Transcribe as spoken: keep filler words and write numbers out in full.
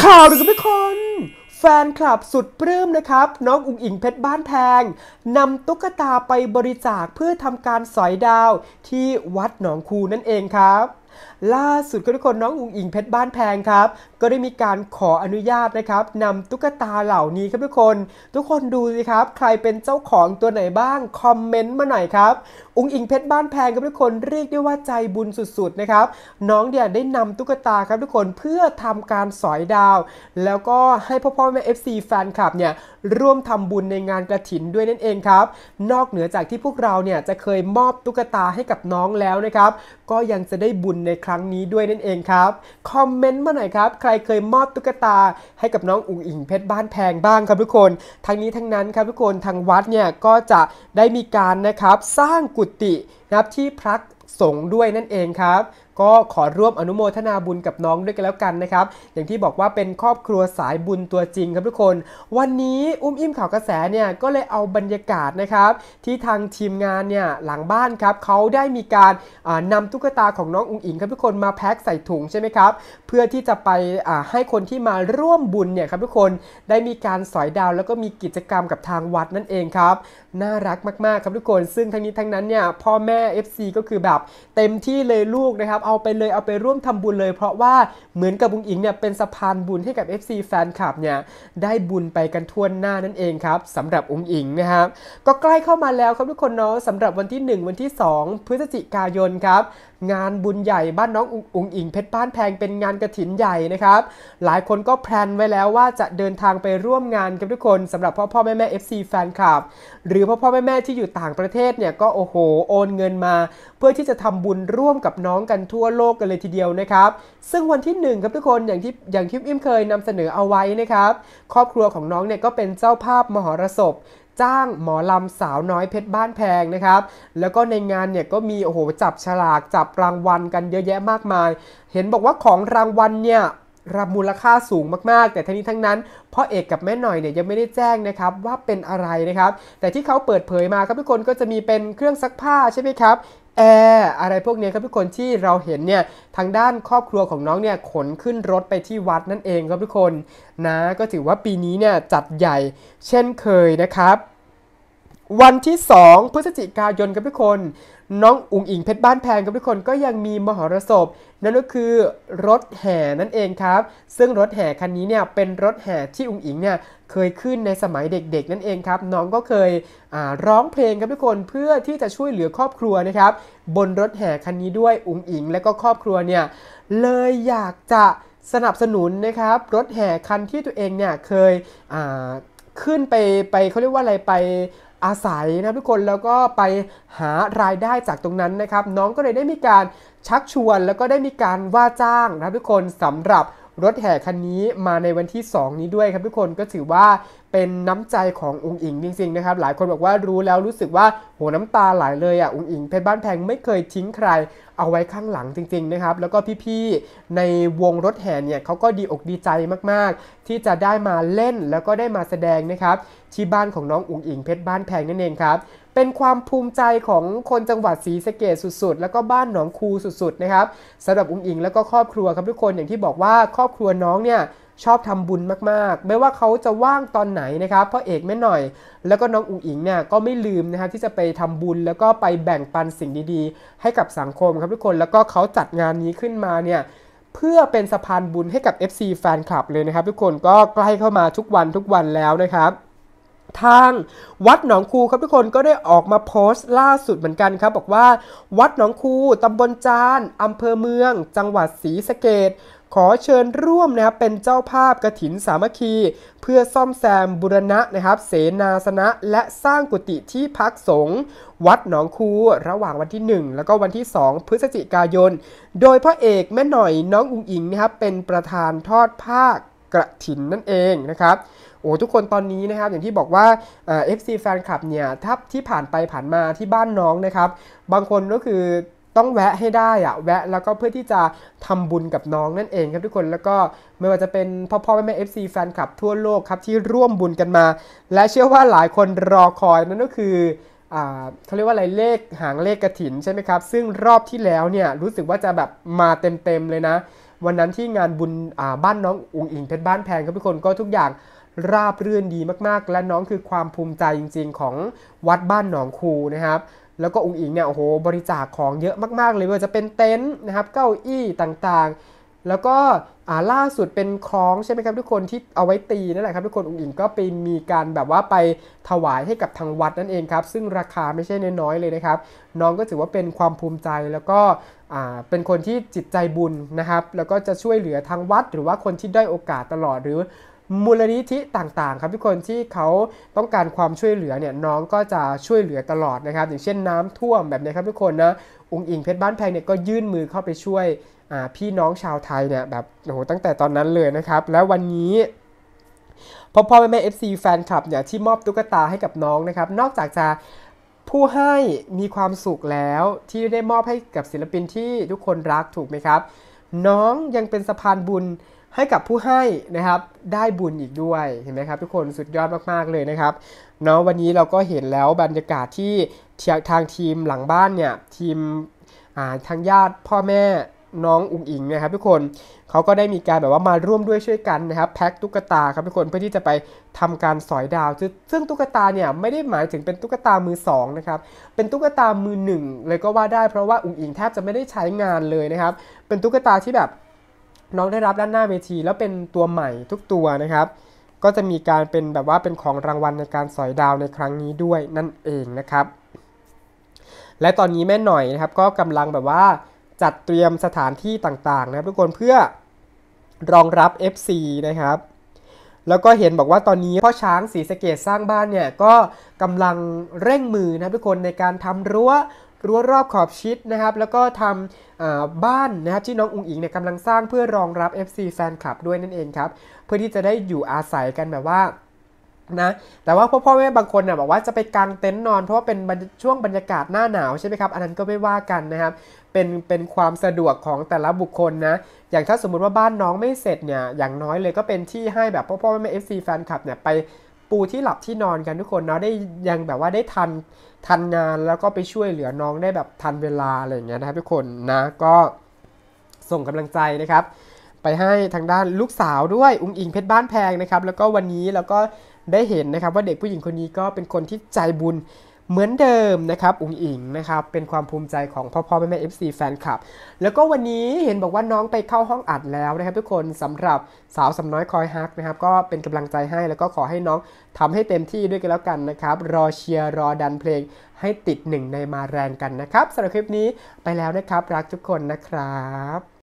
ข่าวหนึ่งกับทุกคนแฟนคลับสุดปลื้มนะครับน้องอุ๋งอิงเพชรบ้านแพงนำตุ๊กตาไปบริจาคเพื่อทำการสอยดาวที่วัดหนองคูนั่นเองครับล่าสุดทุกคนน้องอุ๋งอิงเพชรบ้านแพงครับก็ได้มีการขออนุญาตนะครับนำตุ๊กตาเหล่านี้ครับทุกคนทุกคนดูสิครับใครเป็นเจ้าของตัวไหนบ้างคอมเมนต์มาหน่อยครับอุ๋งอิงเพชรบ้านแพงครับทุกคนเรียกได้ว่าใจบุญสุดๆนะครับน้องเนี่ยได้นำตุ๊กตาครับทุกคนเพื่อทำการสอยดาวแล้วก็ให้พ่อพ่อแม่ เอฟ ซี แฟนคลับเนี่ยร่วมทำบุญในงานกฐินด้วยนั่นเองครับนอกเหนือจากที่พวกเราเนี่ยจะเคยมอบตุ๊กตาให้กับน้องแล้วนะครับก็ยังจะได้บุญในครั้งนี้ด้วยนั่นเองครับคอมเมนต์มาหน่อยครับใครเคยมอบตุ๊กตาให้กับน้องอุ๋งอิงเพชรบ้านแพงบ้างครับทุกคนทั้งนี้ทั้งนั้นครับทุกคนทางวัดเนี่ยก็จะได้มีการนะครับสร้างกุฏินะครับที่พักสงฆ์ด้วยนั่นเองครับก็ขอร่วมอนุโมทนาบุญกับน้องด้วยกันแล้วกันนะครับอย่างที่บอกว่าเป็นครอบครัวสายบุญตัวจริงครับทุกคนวันนี้อุ้มอิ่มข่าวกระแสเนี่ยก็เลยเอาบรรยากาศนะครับที่ทางทีมงานเนี่ยหลังบ้านครับเขาได้มีการนำตุ๊กตาของน้องอุ๋งอิงครับทุกคนมาแพ็คใส่ถุงใช่ไหมครับเพื่อที่จะไปให้คนที่มาร่วมบุญเนี่ยครับทุกคนได้มีการสอยดาวแล้วก็มีกิจกรรมกับทางวัดนั่นเองครับน่ารักมากๆครับทุกคนซึ่งทั้งนี้ทั้งนั้นเนี่ยพ่อแม่ เอฟ ซี ก็คือแบบเต็มที่เลยลูกนะครับเอาไปเลยเอาไปร่วมทำบุญเลยเพราะว่าเหมือนกับอุ๋งอิงเนี่ยเป็นสะพานบุญให้กับ เอฟ ซี แฟนคลับเนี่ยได้บุญไปกันทั่วหน้านั่นเองครับสำหรับอุ๋งอิงนะครับก็ใกล้เข้ามาแล้วครับทุกคนเนาะสำหรับวันที่หนึ่งวันที่สองพฤศจิกายนครับงานบุญใหญ่บ้านน้องอุ๋งอิงเพชรบ้านแพงเป็นงานกฐินใหญ่นะครับหลายคนก็แพลนไว้แล้วว่าจะเดินทางไปร่วมงานกับทุกคนสำหรับพ่อพ่อแม่แม่ เอฟ ซี แฟนคลับหรือพ่อพ่อแม่แม่ที่อยู่ต่างประเทศเนี่ยก็โอ้โหโอนเงินมาเพื่อที่จะทำบุญร่วมกับน้องกันทั่วโลกกันเลยทีเดียวนะครับซึ่งวันที่หนึ่งครับทุกคนอย่างที่อย่างที่อิ่มเคยนำเสนอเอาไว้นะครับครอบครัวของน้องเนี่ยก็เป็นเจ้าภาพมหรสพจ้างหมอลำสาวน้อยเพชรบ้านแพงนะครับแล้วก็ในงานเนี่ยก็มีโอ้โหจับฉลากจับรางวัลกันเยอะแยะมากมายเห็นบอกว่าของรางวัลเนี่ยรับมูลค่าสูงมากๆแต่ทั้งนี้ทั้งนั้นพ่อเอกกับแม่หน่อยเนี่ยยังไม่ได้แจ้งนะครับว่าเป็นอะไรนะครับแต่ที่เขาเปิดเผยมาครับทุกคนก็จะมีเป็นเครื่องซักผ้าใช่ไหมครับแอร์อะไรพวกนี้ครับทุกคนที่เราเห็นเนี่ยทางด้านครอบครัวของน้องเนี่ยขนขึ้นรถไปที่วัดนั่นเองครับทุกคนนะก็ถือว่าปีนี้เนี่ยจัดใหญ่เช่นเคยนะครับวันที่สองพฤศจิกายนครับทุกคนน้องอุ๋งอิงเพชรบ้านแพงครับทุกคนก็ยังมีมหรสพนั่นก็คือรถแห่นั่นเองครับซึ่งรถแห่คันนี้เนี่ยเป็นรถแห่ที่อุ๋งอิงเนี่ยเคยขึ้นในสมัยเด็กๆนั่นเองครับน้องก็เคยร้องเพลงครับทุกคนเพื่อที่จะช่วยเหลือครอบครัวนะครับบนรถแห่คันนี้ด้วยอุ๋งอิงและก็ครอบครัวเนี่ยเลยอยากจะสนับสนุนนะครับรถแห่คันที่ตัวเองเนี่ยเคยขึ้นไปไปเขาเรียกว่าอะไรไปอาศัยนะทุกคนแล้วก็ไปหารายได้จากตรงนั้นนะครับน้องก็เลยได้มีการชักชวนแล้วก็ได้มีการว่าจ้างนะทุกคนสำหรับรถแห่คันนี้มาในวันที่สองนี้ด้วยครับทุกคนก็ถือว่าเป็นน้ำใจของอุ๋งอิงจริงๆนะครับหลายคนบอกว่ารู้แล้วรู้สึกว่าโหน้ำตาไหลเลยอ่ะอุ๋งอิงเพชรบ้านแพงไม่เคยทิ้งใครเอาไว้ข้างหลังจริงๆนะครับแล้วก็พี่ๆในวงรถแห่เนี่ยเขาก็ดีอกดีใจมากๆที่จะได้มาเล่นแล้วก็ได้มาแสดงนะครับที่บ้านของน้องอุ๋งอิงเพชรบ้านแพงนั่นเองครับเป็นความภูมิใจของคนจังหวัดศรีสะเกษสุดๆแล้วก็บ้านหนองคูสุดๆนะครับสำหรับอุ๋งอิงแล้วก็ครอบครัวครับทุกคนอย่างที่บอกว่าครอบครัวน้องเนี่ยชอบทำบุญมากๆไม่ว่าเขาจะว่างตอนไหนนะครับพ่อเอกแม่หน่อยแล้วก็น้องอุ๋งอิงเนี่ยก็ไม่ลืมนะครับที่จะไปทำบุญแล้วก็ไปแบ่งปันสิ่งดีๆให้กับสังคมครับทุกคนแล้วก็เขาจัดงานนี้ขึ้นมาเนี่ยเพื่อเป็นสะพานบุญให้กับ เอฟ ซี แฟนคลับเลยนะครับทุกคนก็ใกล้เข้ามาทุกวันทุกวันแล้วนะครับทางวัดหนองคูครับทุกคนก็ได้ออกมาโพสต์ล่าสุดเหมือนกันครับบอกว่าวัดหนองคูตำบลจานอำเภอเมืองจังหวัดศรีสะเกษขอเชิญร่วมนะครับเป็นเจ้าภาพกฐินสามัคคีเพื่อซ่อมแซมบูรณะนะครับเสนาสนะและสร้างกุฏิที่พักสงฆ์วัดหนองคูระหว่างวันที่หนึ่งแล้วก็วันที่สองพฤศจิกายนโดยพ่อเอกแม่หน่อยน้องอุ๋งอิงนะครับเป็นประธานทอดผ้ากฐินนั่นเองนะครับโอ้ทุกคนตอนนี้นะครับอย่างที่บอกว่าเอ่อ เอฟ ซี แฟนคลับเนี่ยถ้าที่ผ่านไปผ่านมาที่บ้านน้องนะครับบางคนก็คือต้องแวะให้ได้อะแวะแล้วก็เพื่อที่จะทำบุญกับน้องนั่นเองครับทุกคนแล้วก็ไม่ว่าจะเป็นพ่อพ่อแม่แม่ เอฟ ซี แฟนคลับทั่วโลกครับที่ร่วมบุญกันมาและเชื่อว่าหลายคนรอคอยนั่นก็คืออ่าเขาเรียกว่าอะไรเลขหางเลขกฐินใช่ไหมครับซึ่งรอบที่แล้วเนี่ยรู้สึกว่าจะแบบมาเต็มๆเลยนะวันนั้นที่งานบุญบ้านน้องอุ๋งอิงเพชรบ้านแพงครับทุกคนก็ทุกอย่างราบรื่นดีมากๆและน้องคือความภูมิใจจริงๆของวัดบ้านหนองคูนะครับแล้วก็อุ๋งอิงเนี่ยโอ้โหบริจาคของเยอะมากๆเลยว่าจะเป็นเต็นท์นะครับเก้าอี้ต่างๆแล้วก็ล่าสุดเป็นคล้องใช่ไหมครับทุกคนที่เอาไว้ตีนั่นแหละครับทุกคนอุ๋งอิงก็ไปมีการแบบว่าไปถวายให้กับทางวัดนั่นเองครับซึ่งราคาไม่ใช่น้อยๆเลยนะครับน้องก็ถือว่าเป็นความภูมิใจแล้วก็เป็นคนที่จิตใจบุญนะครับแล้วก็จะช่วยเหลือทางวัดหรือว่าคนที่ได้โอกาสตลอดหรือมูลนิธิต่างๆครับทุกคนที่เขาต้องการความช่วยเหลือเนี่ยน้องก็จะช่วยเหลือตลอดนะครับอย่างเช่นน้ำท่วมแบบนี้ครับทุกคนนะอุ๋งอิงเพชรบ้านแพงเนี่ยก็ยื่นมือเข้าไปช่วยพี่น้องชาวไทยเนี่ยแบบโอ้โหตั้งแต่ตอนนั้นเลยนะครับแล้ววันนี้พ่อพ่อแม่แม่ เอฟ ซี แฟนคลับเนี่ยที่มอบตุ๊กตาให้กับน้องนะครับนอกจากจะผู้ให้มีความสุขแล้วที่ได้มอบให้กับศิลปินที่ทุกคนรักถูกไหมครับน้องยังเป็นสะพานบุญให้กับผู้ให้นะครับได้บุญอีกด้วยเห็นไหมครับทุกคนสุดยอดมากๆเลยนะครับเนาะวันนี้เราก็เห็นแล้วบรรยากาศที่ทางทีมหลังบ้านเนี่ยทีมทางญาติพ่อแม่น้องอุ๋งอิงนะครับทุกคนเขาก็ได้มีการแบบว่ามาร่วมด้วยช่วยกันนะครับแพ็คตุ๊กตาครับทุกคนเพื่อที่จะไปทำการสอยดาวซึ่งตุ๊กตาเนี่ยไม่ได้หมายถึงเป็นตุ๊กตามือสองนะครับเป็นตุ๊กตามือหนึ่งเลยก็ว่าได้เพราะว่าอุ๋งอิงแทบจะไม่ได้ใช้งานเลยนะครับเป็นตุ๊กตาที่แบบน้องได้รับด้านหน้าเวทีแล้วเป็นตัวใหม่ทุกตัวนะครับก็จะมีการเป็นแบบว่าเป็นของรางวัลในการสอยดาวในครั้งนี้ด้วยนั่นเองนะครับและตอนนี้แม่หน่อยนะครับก็กำลังแบบว่าจัดเตรียมสถานที่ต่างๆนะครับทุกคนเพื่อรองรับ เอฟ ซี นะครับแล้วก็เห็นบอกว่าตอนนี้พ่อช้างศรีสะเกษสร้างบ้านเนี่ยก็กำลังเร่งมือนะครับทุกคนในการทำรั้วรั้วรอบขอบชิดนะครับแล้วก็ทำบ้านนะครับที่น้องอุ๋งอิงเนี่ยกำลังสร้างเพื่อรองรับ เอฟ ซี แฟนคลับด้วยนั่นเองครับเพื่อที่จะได้อยู่อาศัยกันแบบว่านะแต่ว่าพ่อพ่อแม่บางคนเนี่ยบอกว่าจะไปกางเต็นท์นอนเพราะว่าเป็นช่วงบรรยากาศหน้าหนาวใช่ไหมครับอันนั้นก็ไม่ว่ากันนะครับเป็นเป็นความสะดวกของแต่ละบุคคลนะอย่างถ้าสมมุติว่าบ้านน้องไม่เสร็จเนี่ยอย่างน้อยเลยก็เป็นที่ให้แบบพ่อพ่อแม่ เอฟ ซี แฟนคลับเนี่ยไปปูที่หลับที่นอนกันทุกคนเนาะได้ยังแบบว่าได้ทันทันงานแล้วก็ไปช่วยเหลือน้องได้แบบทันเวลาอะไรอย่างเงี้ยนะครับทุกคนนะก็ส่งกำลังใจนะครับไปให้ทางด้านลูกสาวด้วยอุ๋งอิงเพชรบ้านแพงนะครับแล้วก็วันนี้เราก็ได้เห็นนะครับว่าเด็กผู้หญิงคนนี้ก็เป็นคนที่ใจบุญเหมือนเดิมนะครับอุ๋งอิงนะครับเป็นความภูมิใจของพ่อพ่อแม่แม่ เอฟ ซี แฟนคลับแล้วก็วันนี้เห็นบอกว่าน้องไปเข้าห้องอัดแล้วนะครับทุกคนสำหรับสาวสำน้อยคอยฮักนะครับก็เป็นกำลังใจให้แล้วก็ขอให้น้องทำให้เต็มที่ด้วยกันแล้วกันนะครับรอเชียร์รอดันเพลงให้ติดหนึ่งในมาแรงกันนะครับสำหรับคลิปนี้ไปแล้วนะครับรักทุกคนนะครับ